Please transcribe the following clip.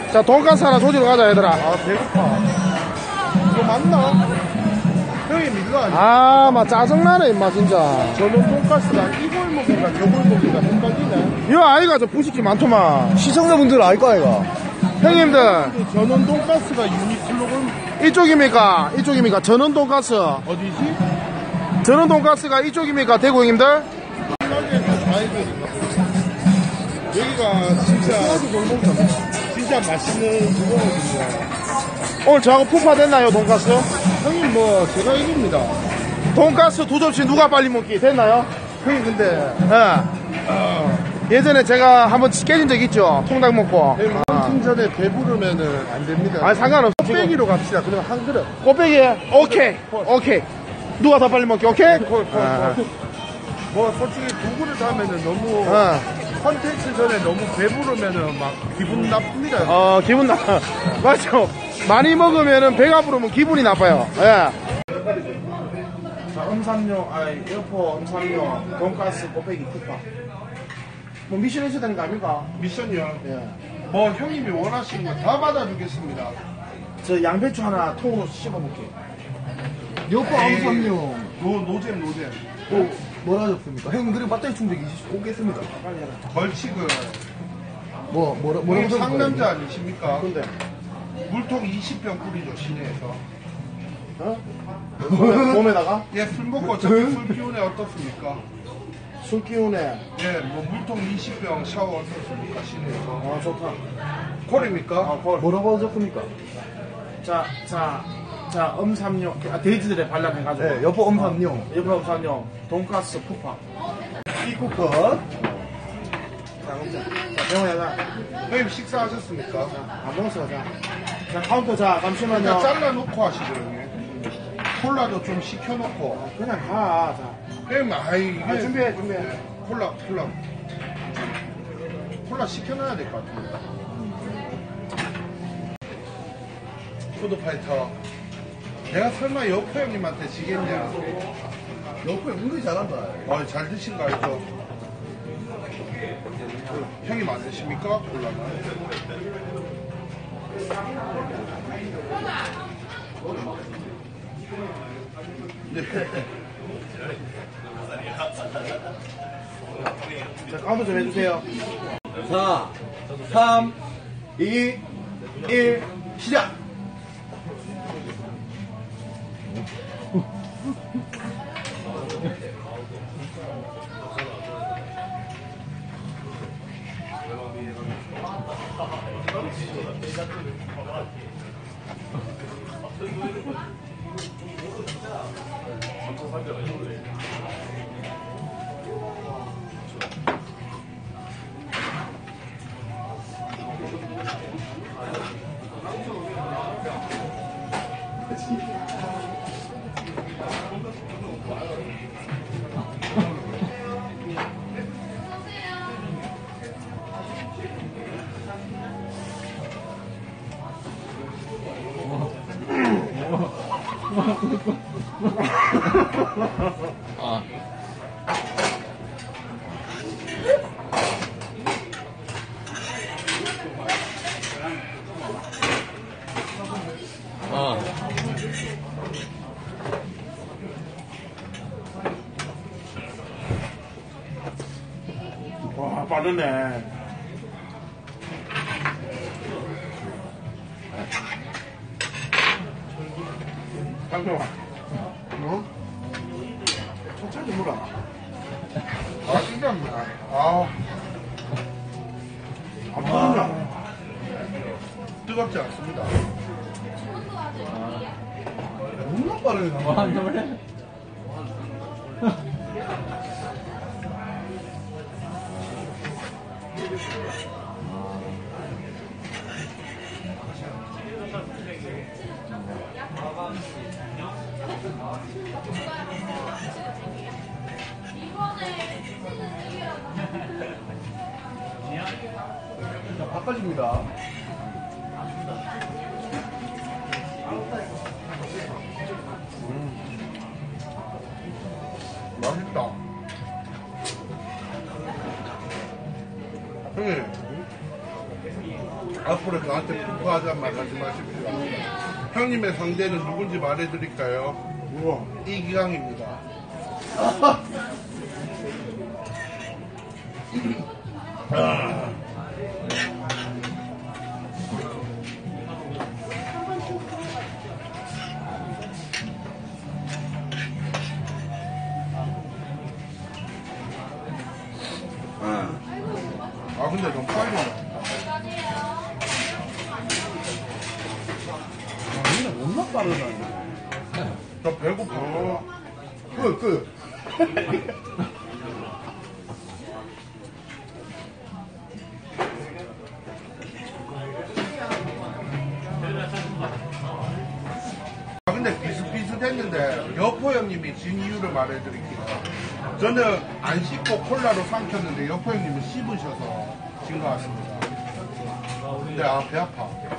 자, 돈가스 하나 조지러 가자, 얘들아. 아, 배고파. 이거 맞나? 형이 밀러 아니야? 아, 막 짜증나네, 임마, 진짜. 저는 돈가스가 이 골목인가 저 골목인가 헷갈리네. 이 아이가 저 부식기 많더만. 시청자분들 알거 아이가? 형님들, 전원 돈가스가 유니클로 골목 이쪽입니까? 이쪽입니까? 전원 돈가스. 어디지? 전원 돈가스가 이쪽입니까? 대구 형님들? 신라에서 좌회전인가? 여기가 진짜 맛있는 그거거든요. 오늘 저하고 푸파 됐나요, 돈가스? 형님 뭐 제가 이깁니다. 돈가스 2접시 누가 빨리 먹기 됐나요? 형님 근데 예전에 제가 한번 깨진 적 있죠? 통닭 먹고. 형님 전에 배부르면은 안 됩니다. 아니, 상관없어. 곱빼기로 갑시다. 그러면 한 그릇. 곱빼기, 오케이. 오케이. 누가 더 빨리 먹기, 오케이? 뭐 솔직히 두 그릇 하면은 너무 컨텐츠 전에 너무 배부르면은 막 기분 나쁩니다. 기분 나. 맞죠? 많이 먹으면은 배가 부르면 기분이 나빠요. 예. 자, 음삼용, 여포, 음삼용, 돈가스, 곱빼기, 푸파. 뭐 미션 해줘야 되는 거 아닙니까? 미션이요. 예. 뭐 형님이 원하시는 거 다 받아주겠습니다. 저 양배추 하나 통으로 씹어볼게요. 여포 암삼용 노잼. 뭐라 하셨습니까? 형님 그리고 배터리 충전기 오겠습니다. 빨리 해라. 벌칙을 뭐라고 형님 적을까요? 상남자 아니십니까? 근데, 물통 20병 뿌리죠 시내에서. 몸에다가? 예, 술 먹고 저기 술 기운에 어떻습니까? 술 기운에. 예, 뭐 물통 20병 샤워 어떻습니까 시내에서? 좋다. 콜입니까? 콜. 뭐라고 하셨습니까? 자, 음삼용, 데이트들에 발람해가지고. 네, 여포 암삼용 여포 음삼용, 돈가스, 푸파. 이코컷 자, 먹자. 자, 병원에 형님 식사하셨습니까? 안 먹었어, 자. 자, 카운터, 자, 잠시만요. 일단 잘라놓고 하시죠 형님. 콜라도 좀 시켜놓고. 그냥 가, 자. 형님 이게 준비해. 콜라 시켜놔야 될 것 같습니다. 푸드파이터. 내가 설마 여포 형님한테 지겠냐? 여포 은근히 잘한다. 잘 드신 거 알죠? 형님 안 드십니까? 콜라는? 네. 자, 카운터 좀 해주세요. 4 3 2 1 시작. 와, 빠르네. 잠깐만. 천천히 물어. 신기합니다. 안 보이냐? 뜨겁지 않습니다. 너무 빠르게 나와. 자, 바꿔줍니다. 맛있다. 형님, 앞으로 저한테 푸푸하자는 말 하지 마십시오. 형님의 상대는 누군지 말해드릴까요? 우와. 이기강입니다. 근데 너무 빨리 먹었다. 니는 얼마 빠르다. 저 배고파. 끝. 근데 비슷비슷했는데 여포 형님이 진 이유를 말해드릴게요. 저는 안 씹고 콜라로 삼켰는데 여포 형님은 씹으셔서 진 것 같습니다. 근데 배 아파.